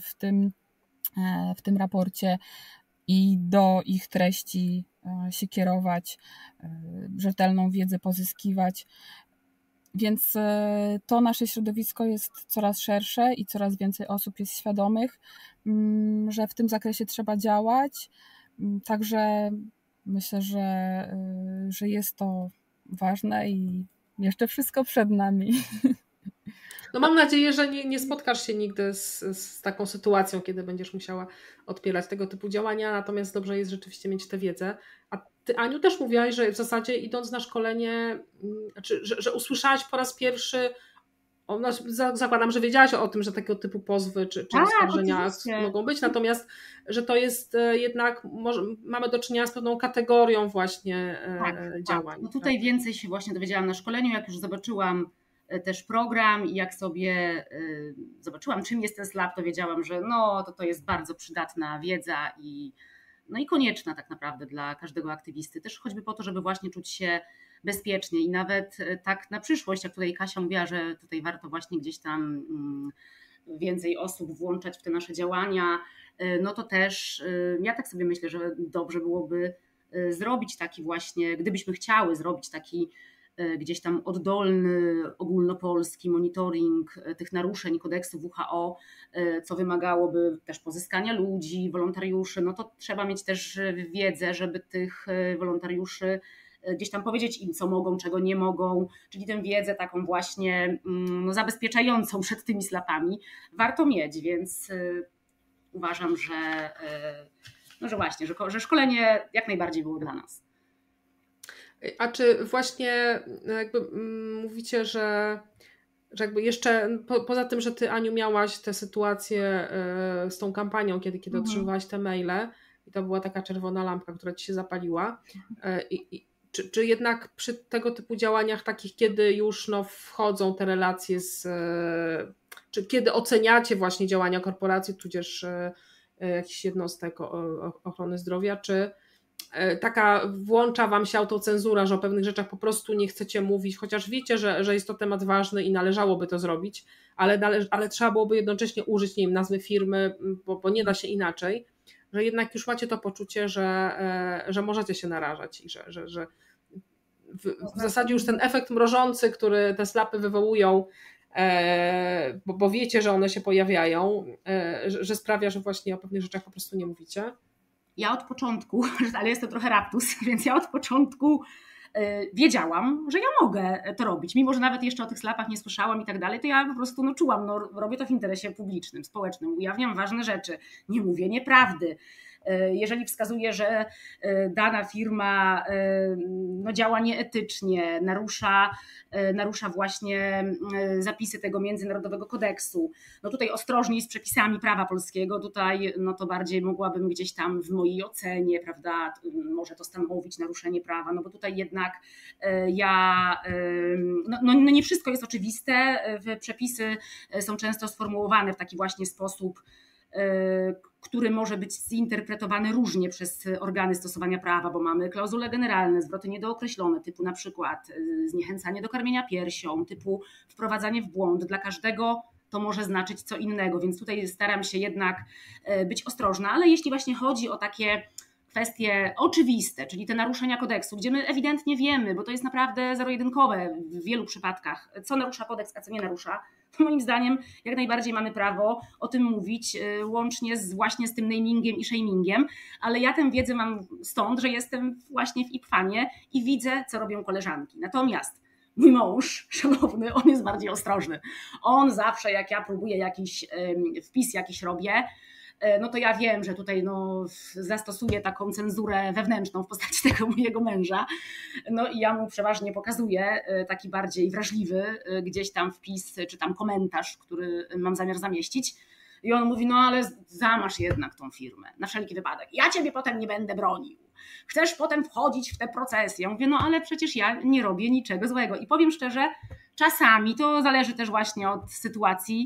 w tym raporcie i do ich treści się kierować, rzetelną wiedzę pozyskiwać. Więc to nasze środowisko jest coraz szersze i coraz więcej osób jest świadomych, że w tym zakresie trzeba działać. Także myślę, że jest to ważne i jeszcze wszystko przed nami. No mam nadzieję, że nie spotkasz się nigdy z taką sytuacją, kiedy będziesz musiała odpierać tego typu działania, natomiast dobrze jest rzeczywiście mieć tę wiedzę. A ty, Aniu, też mówiłaś, że w zasadzie idąc na szkolenie, że usłyszałaś po raz pierwszy, zakładam, że wiedziałaś o tym, że takiego typu pozwy czy oskarżenia mogą być, natomiast że to jest jednak, mamy do czynienia z pewną kategorią właśnie działań. No tutaj więcej się właśnie dowiedziałam na szkoleniu, jak już zobaczyłam też program i jak sobie zobaczyłam, czym jest ten SLAP, to wiedziałam, że to jest bardzo przydatna wiedza i konieczna tak naprawdę dla każdego aktywisty. Też choćby po to, żeby właśnie czuć się bezpiecznie i nawet tak na przyszłość, jak tutaj Kasia mówiła, że tutaj warto właśnie gdzieś tam więcej osób włączać w te nasze działania, no to też ja tak sobie myślę, że dobrze byłoby zrobić taki właśnie, gdybyśmy chciały zrobić taki gdzieś tam oddolny, ogólnopolski monitoring tych naruszeń kodeksu WHO, co wymagałoby też pozyskania ludzi, wolontariuszy, no to trzeba mieć też wiedzę, żeby tych wolontariuszy gdzieś tam powiedzieć im, co mogą, czego nie mogą, czyli tę wiedzę taką właśnie zabezpieczającą przed tymi slapami warto mieć, więc uważam, że właśnie, że szkolenie jak najbardziej było dla nas. A czy właśnie jakby mówicie, że jakby jeszcze poza tym, że ty, Aniu, miałaś tę sytuację z tą kampanią, kiedy otrzymywałaś te maile i to była taka czerwona lampka, która ci się zapaliła, czy jednak przy tego typu działaniach takich, kiedy już wchodzą te relacje czy kiedy oceniacie właśnie działania korporacji, tudzież jakichś jednostek ochrony zdrowia, czy taka włącza wam się autocenzura, że o pewnych rzeczach po prostu nie chcecie mówić, chociaż wiecie, że jest to temat ważny i należałoby to zrobić, ale trzeba byłoby jednocześnie użyć, nie wiem, nazwy firmy, bo nie da się inaczej, że jednak już macie to poczucie, że możecie się narażać i że w zasadzie już ten efekt mrożący, który te slapy wywołują, bo wiecie, że one się pojawiają, że sprawia, że właśnie o pewnych rzeczach po prostu nie mówicie. Ja od początku, ale jest to trochę raptus, więc ja od początku wiedziałam, że ja mogę to robić, mimo że nawet jeszcze o tych slapach nie słyszałam i tak dalej, to ja po prostu czułam, robię to w interesie publicznym, społecznym, ujawniam ważne rzeczy, nie mówię nieprawdy. Jeżeli wskazuje, że dana firma działa nieetycznie, narusza właśnie zapisy tego międzynarodowego kodeksu, no tutaj ostrożniej z przepisami prawa polskiego, tutaj to bardziej mogłabym gdzieś tam w mojej ocenie, prawda, może to stanowić naruszenie prawa, bo tutaj jednak nie wszystko jest oczywiste, przepisy są często sformułowane w taki właśnie sposób, który może być zinterpretowany różnie przez organy stosowania prawa, bo mamy klauzule generalne, zwroty niedookreślone, typu na przykład zniechęcanie do karmienia piersią, typu wprowadzanie w błąd. Dla każdego to może znaczyć co innego, więc tutaj staram się jednak być ostrożna, ale jeśli właśnie chodzi o takie kwestie oczywiste, czyli te naruszenia kodeksu, gdzie my ewidentnie wiemy, bo to jest naprawdę zero-jedynkowe w wielu przypadkach, co narusza kodeks, a co nie narusza, to moim zdaniem jak najbardziej mamy prawo o tym mówić, łącznie właśnie z tym namingiem i shamingiem, ale ja tę wiedzę mam stąd, że jestem właśnie w IPFAN-ie i widzę, co robią koleżanki. Natomiast mój mąż, szanowny, on jest bardziej ostrożny. On zawsze, jak ja próbuję jakiś wpis jakiś robię, no to ja wiem, że tutaj zastosuję taką cenzurę wewnętrzną w postaci tego mojego męża. No i ja mu przeważnie pokazuję taki bardziej wrażliwy gdzieś tam wpis, czy tam komentarz, który mam zamiar zamieścić. I on mówi, no ale zamasz jednak tą firmę, na wszelki wypadek. Ja ciebie potem nie będę bronił. Chcesz potem wchodzić w te procesy. Ja mówię, no ale przecież ja nie robię niczego złego. I powiem szczerze, czasami, to zależy też właśnie od sytuacji,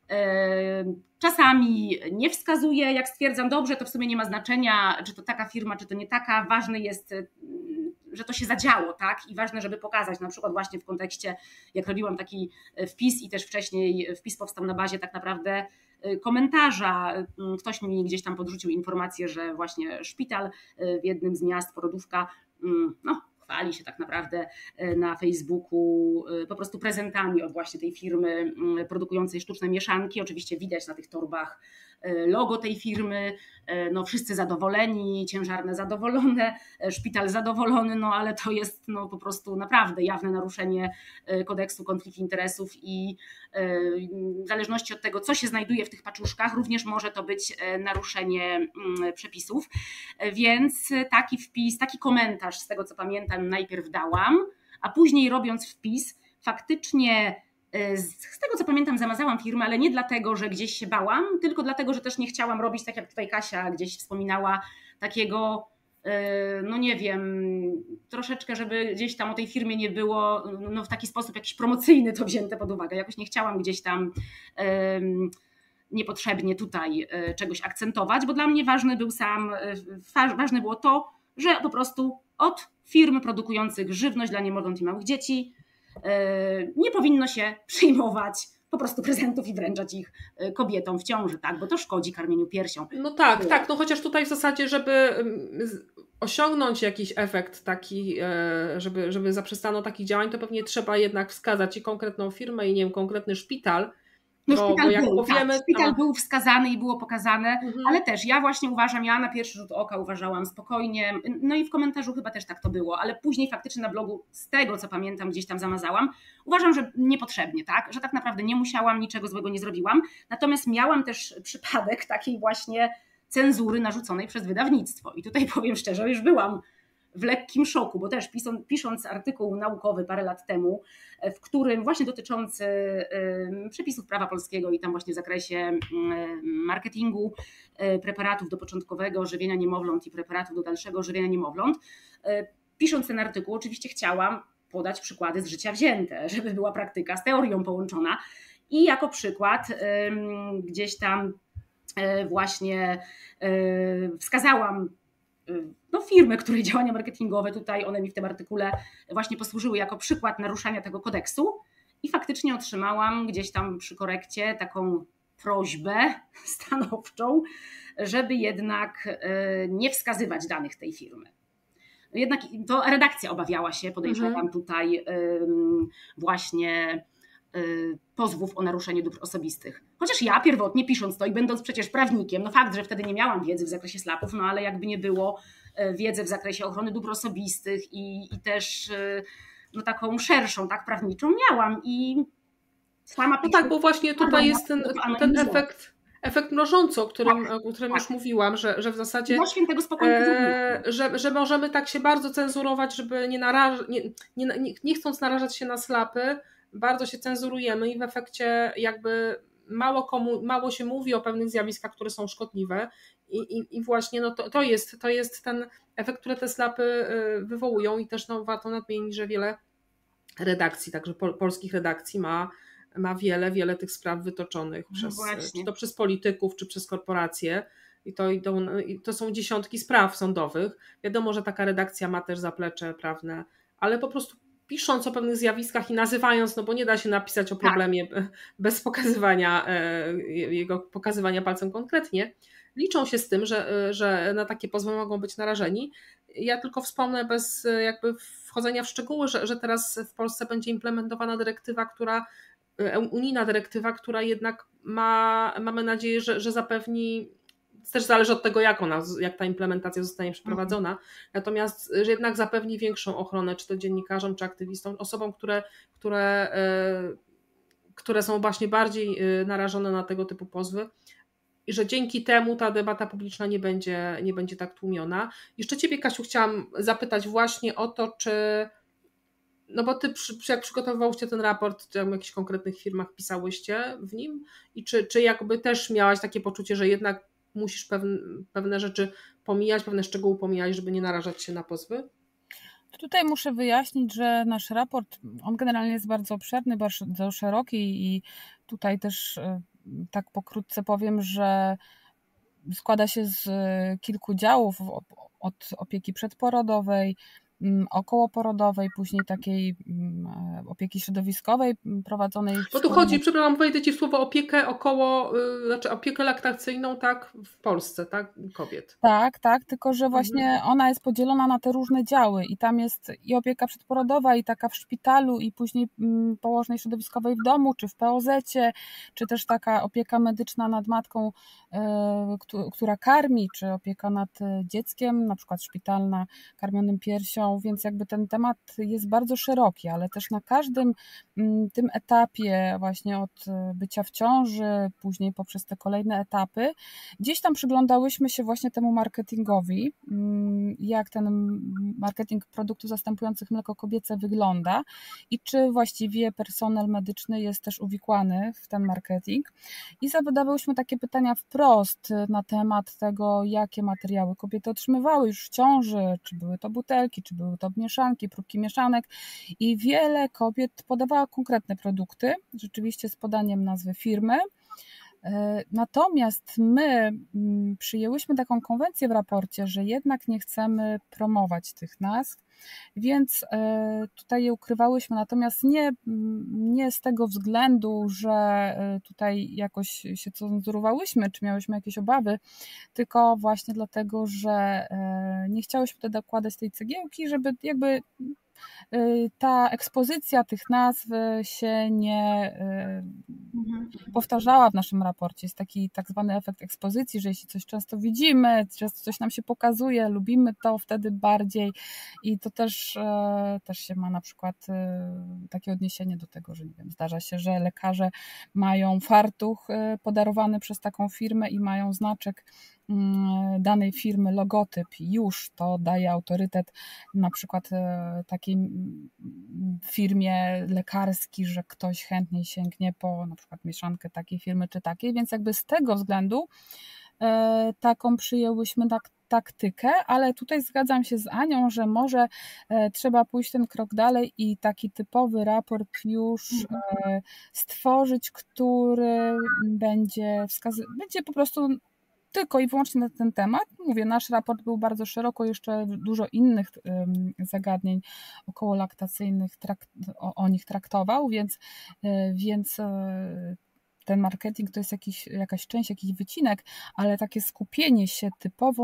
czasami nie wskazuję, jak stwierdzam, dobrze, to w sumie nie ma znaczenia, czy to taka firma, czy to nie taka, ważne jest, że to się zadziało, tak? I ważne, żeby pokazać, na przykład właśnie w kontekście, jak robiłam taki wpis i też wcześniej wpis powstał na bazie tak naprawdę komentarza, ktoś mi gdzieś tam podrzucił informację, że właśnie szpital w jednym z miast, porodówka, chwali się tak naprawdę na Facebooku po prostu prezentami od właśnie tej firmy produkującej sztuczne mieszanki. Oczywiście widać na tych torbach logo tej firmy, no wszyscy zadowoleni, ciężarne zadowolone, szpital zadowolony, no ale to jest po prostu naprawdę jawne naruszenie kodeksu konflikt interesów i w zależności od tego, co się znajduje w tych paczuszkach, również może to być naruszenie przepisów, więc taki wpis, taki komentarz z tego co pamiętam najpierw dałam, a później robiąc wpis faktycznie z tego co pamiętam zamazałam firmę, ale nie dlatego, że gdzieś się bałam, tylko dlatego, że też nie chciałam robić, tak jak tutaj Kasia gdzieś wspominała, takiego, no nie wiem, troszeczkę, żeby gdzieś tam o tej firmie nie było w taki sposób jakiś promocyjny to wzięte pod uwagę. Jakoś nie chciałam gdzieś tam niepotrzebnie tutaj czegoś akcentować, bo dla mnie ważne było to, że po prostu od firm produkujących żywność dla niemowląt i małych dzieci nie powinno się przyjmować po prostu prezentów i wręczać ich kobietom w ciąży, tak? Bo to szkodzi karmieniu piersią. No tak, no chociaż tutaj w zasadzie, żeby osiągnąć jakiś efekt taki, żeby zaprzestano takich działań, to pewnie trzeba jednak wskazać i konkretną firmę i nie wiem, konkretny szpital. Szpital był wskazany i było pokazane, ale też ja właśnie uważam, ja na pierwszy rzut oka uważałam spokojnie, no i w komentarzu chyba też tak to było, ale później faktycznie na blogu z tego co pamiętam gdzieś tam zamazałam, uważam, że niepotrzebnie, tak, że tak naprawdę nie musiałam, niczego złego nie zrobiłam, natomiast miałam też przypadek takiej właśnie cenzury narzuconej przez wydawnictwo i tutaj powiem szczerze, już byłam w lekkim szoku, bo też pisząc artykuł naukowy parę lat temu, w którym właśnie dotyczący przepisów prawa polskiego i tam właśnie w zakresie marketingu preparatów do początkowego żywienia niemowląt i preparatów do dalszego żywienia niemowląt, pisząc ten artykuł oczywiście chciałam podać przykłady z życia wzięte, żeby była praktyka z teorią połączona i jako przykład gdzieś tam właśnie wskazałam firmy, której działania marketingowe tutaj one mi w tym artykule właśnie posłużyły jako przykład naruszania tego kodeksu i faktycznie otrzymałam gdzieś tam przy korekcie taką prośbę stanowczą, żeby jednak nie wskazywać danych tej firmy. Jednak to redakcja obawiała się, podejrzewam tutaj właśnie pozwów o naruszenie dóbr osobistych. Chociaż ja pierwotnie pisząc to i będąc przecież prawnikiem, fakt, że wtedy nie miałam wiedzy w zakresie SLAP-ów, ale jakby nie było wiedzy w zakresie ochrony dóbr osobistych i też taką szerszą, tak prawniczą miałam i sama pisząc, tak, bo właśnie tutaj jest ten efekt mrożący, o którym już mówiłam, że w zasadzie że możemy tak się bardzo cenzurować, żeby nie chcąc narażać się na SLAP-y, bardzo się cenzurujemy i w efekcie jakby mało się mówi o pewnych zjawiskach, które są szkodliwe i właśnie to jest ten efekt, który te SLAP-y wywołują i też warto nadmienić, że wiele redakcji, także polskich redakcji ma wiele tych spraw wytoczonych czy to przez polityków, czy przez korporacje i to są dziesiątki spraw sądowych. Wiadomo, że taka redakcja ma też zaplecze prawne, ale po prostu pisząc o pewnych zjawiskach i nazywając, no bo nie da się napisać o problemie bez pokazywania jego pokazywania palcem konkretnie, liczą się z tym, że na takie pozwy mogą być narażeni. Ja tylko wspomnę bez jakby wchodzenia w szczegóły, że teraz w Polsce będzie implementowana unijna dyrektywa, która jednak mamy nadzieję, że zapewni, też zależy od tego, jak ta implementacja zostanie przeprowadzona, natomiast że jednak zapewni większą ochronę, czy to dziennikarzom, czy aktywistom, osobom, które są właśnie bardziej narażone na tego typu pozwy, i że dzięki temu ta debata publiczna nie będzie tak tłumiona. Jeszcze Ciebie, Kasiu, chciałam zapytać właśnie o to, czy, no bo Ty jak przygotowywałyście ten raport, czy w jakichś konkretnych firmach pisałyście w nim i czy jakby też miałaś takie poczucie, że jednak musisz pewne rzeczy pomijać, pewne szczegóły pomijać, żeby nie narażać się na pozwy? Tutaj muszę wyjaśnić, że nasz raport, on generalnie jest bardzo obszerny, bardzo szeroki i tutaj też tak pokrótce powiem, że składa się z kilku działów, od opieki przedporodowej, okołoporodowej, później takiej opieki środowiskowej prowadzonej. Bo tu chodzi, przepraszam, wejdę Ci w słowo opiekę opiekę laktacyjną, tak, w Polsce, tak, kobiet. Tak, tylko że właśnie ona jest podzielona na te różne działy i tam jest i opieka przedporodowa, i taka w szpitalu, i później położnej środowiskowej w domu, czy w POZ-cie, czy też taka opieka medyczna nad matką, która karmi, czy opieka nad dzieckiem, na przykład szpitalna, karmionym piersią, więc jakby ten temat jest bardzo szeroki, ale też na każdym tym etapie właśnie od bycia w ciąży, później poprzez te kolejne etapy, gdzieś tam przyglądałyśmy się właśnie temu marketingowi, jak ten marketing produktów zastępujących mleko kobiece wygląda i czy właściwie personel medyczny jest też uwikłany w ten marketing. I zadawałyśmy takie pytania wprost na temat tego, jakie materiały kobiety otrzymywały już w ciąży, czy były to butelki, czy były to mieszanki, próbki mieszanek, i wiele kobiet podawało konkretne produkty, rzeczywiście z podaniem nazwy firmy. Natomiast my przyjęłyśmy taką konwencję w raporcie, że jednak nie chcemy promować tych nazw, więc tutaj je ukrywałyśmy, natomiast nie z tego względu, że tutaj jakoś się cenzurowałyśmy, czy miałyśmy jakieś obawy, tylko właśnie dlatego, że nie chciałyśmy wtedy dokładać tej cegiełki, żeby jakby ta ekspozycja tych nazw się nie powtarzała w naszym raporcie. Jest taki tak zwany efekt ekspozycji, że jeśli coś często widzimy, często coś nam się pokazuje, lubimy to wtedy bardziej, i to też się ma na przykład takie odniesienie do tego, że nie wiem, zdarza się, że lekarze mają fartuch podarowany przez taką firmę i mają znaczek danej firmy, logotyp, już to daje autorytet na przykład takiej firmie lekarskiej, że ktoś chętniej sięgnie po na przykład mieszankę takiej firmy czy takiej, więc jakby z tego względu taką przyjęłyśmy taktykę, ale tutaj zgadzam się z Anią, że może trzeba pójść ten krok dalej i taki typowy raport już stworzyć, który będzie po prostu tylko i wyłącznie na ten temat. Mówię, nasz raport był bardzo szeroko, jeszcze dużo innych zagadnień okołolaktacyjnych o nich traktował, więc ten marketing to jest jakaś część, jakiś wycinek, ale takie skupienie się typowo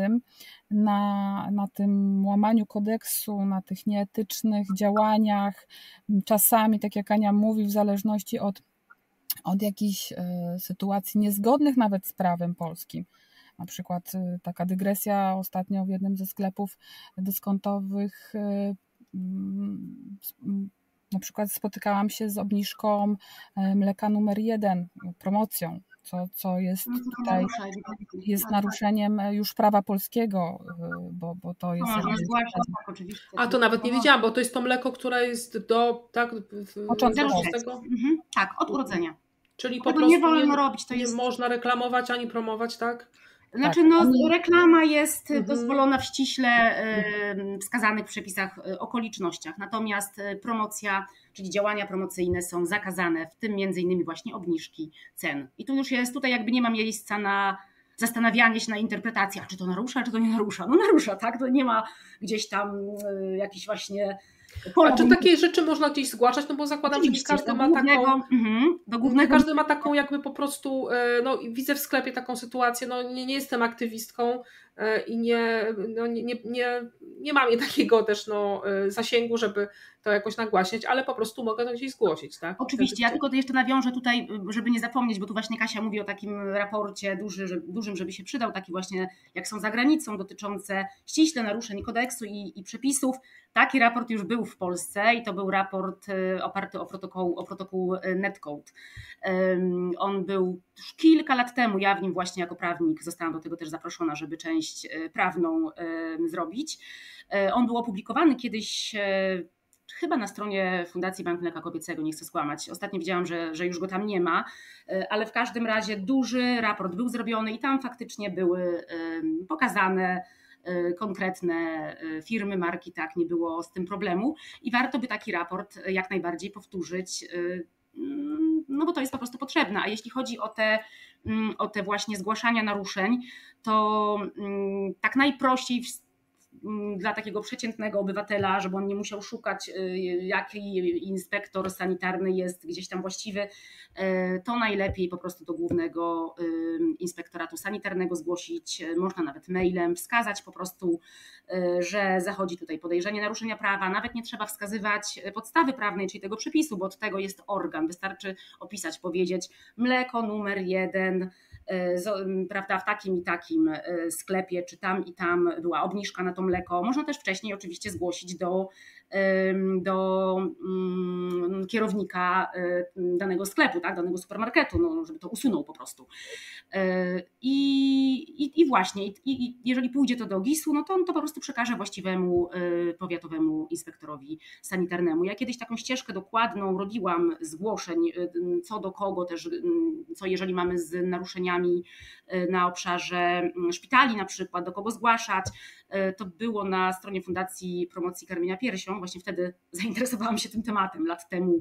na tym łamaniu kodeksu, na tych nieetycznych działaniach, czasami, tak jak Ania mówi, w zależności od jakichś sytuacji niezgodnych nawet z prawem polskim. Na przykład taka dygresja ostatnio w jednym ze sklepów dyskontowych, na przykład spotykałam się z obniżką mleka numer 1, promocją, co jest tutaj jest naruszeniem już prawa polskiego, bo to jest... A to nawet nie wiedziałam, bo to jest to mleko, które jest do... Tak, tak, od urodzenia. Czyli po prostu nie wolno robić. To nie jest... można reklamować ani promować, tak? Znaczy, reklama jest dozwolona w ściśle wskazanych w przepisach okolicznościach, natomiast promocja, czyli działania promocyjne są zakazane, w tym między innymi właśnie obniżki cen. I tu już jest, tutaj jakby nie ma miejsca na zastanawianie się, na interpretację, czy to narusza, czy to nie narusza. No narusza, tak? To nie ma gdzieś tam jakichś właśnie A czy takie rzeczy można gdzieś zgłaszać? No bo zakładam, że nie każdy ma taką... Nie każdy ma taką jakby po prostu, no widzę w sklepie taką sytuację, no nie jestem aktywistką i nie mam takiego też zasięgu, żeby to jakoś nagłaśniać, ale po prostu mogę to gdzieś zgłosić, tak? Oczywiście, ja tylko jeszcze nawiążę tutaj, żeby nie zapomnieć, bo tu właśnie Kasia mówi o takim raporcie dużym, żeby się przydał, taki właśnie jak są za granicą, dotyczące ściśle naruszeń kodeksu i przepisów. Taki raport już był w Polsce i to był raport oparty o protokół Netcode. On był już kilka lat temu, ja w nim właśnie jako prawnik zostałam do tego też zaproszona, żeby część prawną zrobić. On był opublikowany kiedyś chyba na stronie Fundacji Bank Mleka Kobiecego, nie chcę skłamać. Ostatnio widziałam, że już go tam nie ma, ale w każdym razie duży raport był zrobiony i tam faktycznie były pokazane konkretne firmy, marki, tak, nie było z tym problemu i warto by taki raport jak najbardziej powtórzyć, no bo to jest po prostu potrzebne. A jeśli chodzi o te właśnie zgłaszania naruszeń, to tak najprościej dla takiego przeciętnego obywatela, żeby on nie musiał szukać, jaki inspektor sanitarny jest gdzieś tam właściwy, to najlepiej po prostu do Głównego Inspektoratu Sanitarnego zgłosić, można nawet mailem, wskazać po prostu, że zachodzi tutaj podejrzenie naruszenia prawa, nawet nie trzeba wskazywać podstawy prawnej, czyli tego przepisu, bo od tego jest organ, wystarczy opisać, powiedzieć mleko numer 1, prawda, w takim i takim sklepie, czy tam i tam była obniżka na to mleko. Można też wcześniej oczywiście zgłosić do kierownika danego sklepu, tak, danego supermarketu, no, żeby to usunął po prostu. I właśnie, jeżeli pójdzie to do GIS-u, no to on to po prostu przekaże właściwemu powiatowemu inspektorowi sanitarnemu. Ja kiedyś taką ścieżkę dokładną robiłam zgłoszeń, co do kogo też, co jeżeli mamy z naruszeniami na obszarze szpitali na przykład, do kogo zgłaszać. To było na stronie Fundacji Promocji Karmienia Piersią. Właśnie wtedy zainteresowałam się tym tematem lat temu.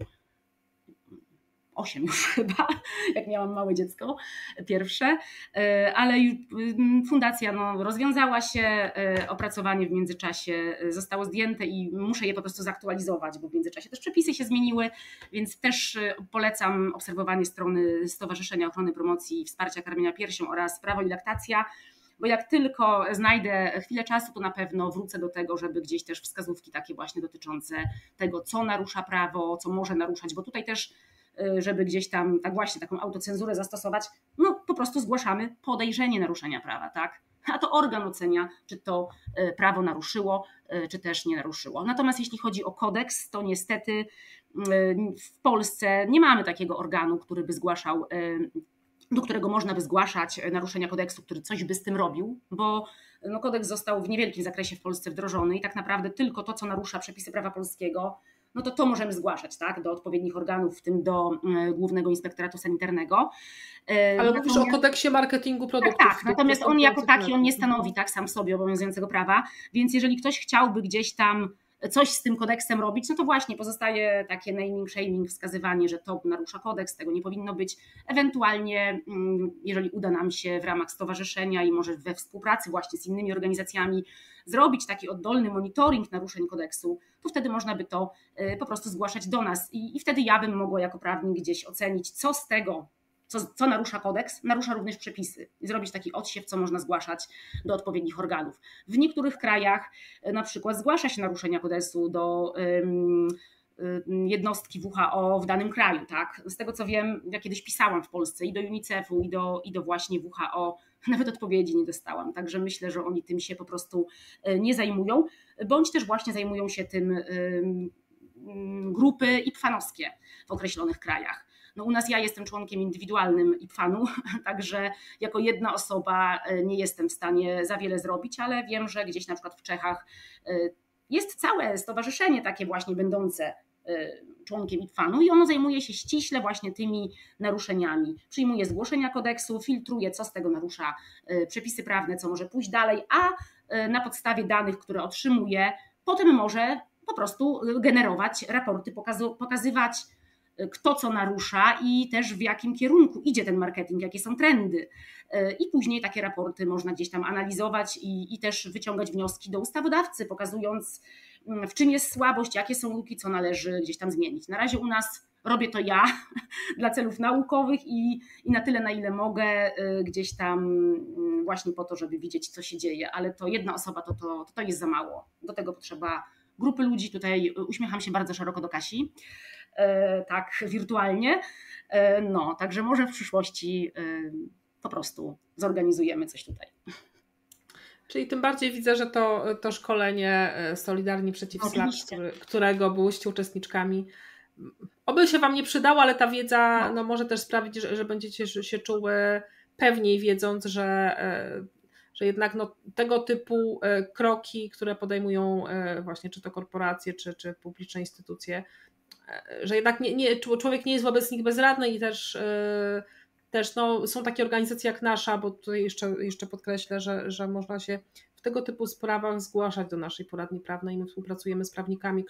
8 już chyba, jak miałam małe dziecko, pierwsze, ale fundacja rozwiązała się, opracowanie w międzyczasie zostało zdjęte i muszę je po prostu zaktualizować, bo w międzyczasie też przepisy się zmieniły, więc też polecam obserwowanie strony Stowarzyszenia Ochrony Promocji i Wsparcia Karmienia Piersią oraz Prawo i Laktacja, bo jak tylko znajdę chwilę czasu, to na pewno wrócę do tego, żeby gdzieś też wskazówki takie właśnie dotyczące tego, co narusza prawo, co może naruszać, bo tutaj też żeby gdzieś tam tak właśnie taką autocenzurę zastosować, no po prostu zgłaszamy podejrzenie naruszenia prawa, tak? A to organ ocenia, czy to prawo naruszyło, czy też nie naruszyło. Natomiast jeśli chodzi o kodeks, to niestety w Polsce nie mamy takiego organu, który by zgłaszał, do którego można by zgłaszać naruszenia kodeksu, który coś by z tym robił, bo kodeks został w niewielkim zakresie w Polsce wdrożony i tak naprawdę tylko to, co narusza przepisy prawa polskiego, no to możemy zgłaszać, tak, do odpowiednich organów, w tym do Głównego Inspektoratu Sanitarnego. Ale mówisz o kodeksie marketingu produktów. Tak, natomiast on jako taki, on nie stanowi tak sam sobie obowiązującego prawa, więc jeżeli ktoś chciałby gdzieś tam coś z tym kodeksem robić, no to właśnie pozostaje takie naming, shaming, wskazywanie, że to narusza kodeks, tego nie powinno być. Ewentualnie, jeżeli uda nam się w ramach stowarzyszenia i może we współpracy właśnie z innymi organizacjami zrobić taki oddolny monitoring naruszeń kodeksu, to wtedy można by to po prostu zgłaszać do nas i wtedy ja bym mogła jako prawnik gdzieś ocenić, co z tego, co narusza kodeks, narusza również przepisy i zrobić taki odsiew, co można zgłaszać do odpowiednich organów. W niektórych krajach na przykład zgłasza się naruszenia kodeksu do jednostki WHO w danym kraju. Tak? Z tego co wiem, ja kiedyś pisałam w Polsce i do UNICEF-u i do właśnie WHO, nawet odpowiedzi nie dostałam, także myślę, że oni tym się po prostu nie zajmują, bądź też właśnie zajmują się tym grupy IPFAN-owskie w określonych krajach. No u nas ja jestem członkiem indywidualnym IPFAN-u, także jako jedna osoba nie jestem w stanie za wiele zrobić, ale wiem, że gdzieś na przykład w Czechach jest całe stowarzyszenie takie właśnie będące członkiem IPFAN-u i ono zajmuje się ściśle właśnie tymi naruszeniami. Przyjmuje zgłoszenia kodeksu, filtruje, co z tego narusza przepisy prawne, co może pójść dalej, a na podstawie danych, które otrzymuje, potem może po prostu generować raporty, pokazywać, kto co narusza i też w jakim kierunku idzie ten marketing, jakie są trendy. I później takie raporty można gdzieś tam analizować i też wyciągać wnioski do ustawodawcy, pokazując, w czym jest słabość, jakie są luki, co należy gdzieś tam zmienić. Na razie u nas robię to ja dla celów naukowych i na tyle, na ile mogę, gdzieś tam właśnie po to, żeby widzieć, co się dzieje, ale to jedna osoba to jest za mało. Do tego potrzeba grupy ludzi. Tutaj uśmiecham się bardzo szeroko do Kasi, tak wirtualnie. No, także może w przyszłości po prostu zorganizujemy coś tutaj. Czyli tym bardziej widzę, że to szkolenie Solidarni przeciw SLAPP, którego byłyście uczestniczkami, oby się Wam nie przydało, ale ta wiedza może też sprawić, że będziecie się czuły pewniej, wiedząc, że jednak tego typu kroki, które podejmują właśnie czy to korporacje, czy publiczne instytucje, że jednak człowiek nie jest wobec nich bezradny i też są takie organizacje jak nasza, bo tutaj jeszcze podkreślę, że można się w tego typu sprawach zgłaszać do naszej poradni prawnej. My współpracujemy z prawnikami,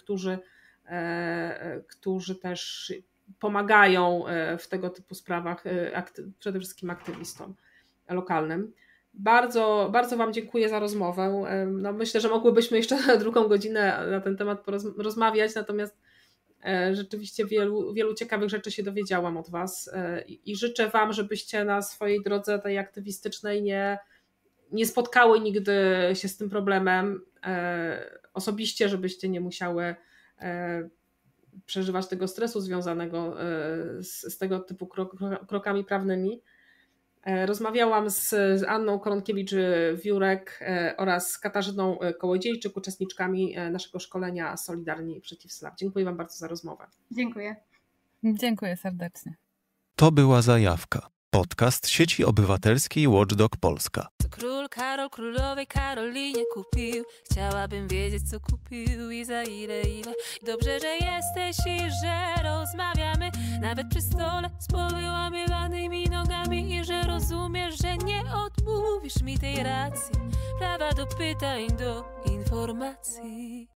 którzy też pomagają w tego typu sprawach przede wszystkim aktywistom lokalnym. Bardzo, bardzo Wam dziękuję za rozmowę. Myślę, że mogłybyśmy jeszcze drugą godzinę na ten temat rozmawiać, natomiast rzeczywiście wielu ciekawych rzeczy się dowiedziałam od Was i życzę Wam, żebyście na swojej drodze tej aktywistycznej nie spotkały nigdy się z tym problemem osobiście, żebyście nie musiały przeżywać tego stresu związanego z tego typu krokami prawnymi. Rozmawiałam z Anną Koronkiewicz-Wiórek oraz z Katarzyną Kołodziejczyk, uczestniczkami naszego szkolenia Solidarni przeciw SLAPP. Dziękuję Wam bardzo za rozmowę. Dziękuję. Dziękuję serdecznie. To była Zajawka. Podcast sieci obywatelskiej Watchdog Polska. Co król Karol królowej Karolinie kupił? Chciałabym wiedzieć, co kupił i za ile. Dobrze, że jesteś i że rozmawiamy, nawet przy stole z powyłamywanymi nogami, i że rozumiesz, że nie odmówisz mi tej racji, prawa do pytań, do informacji.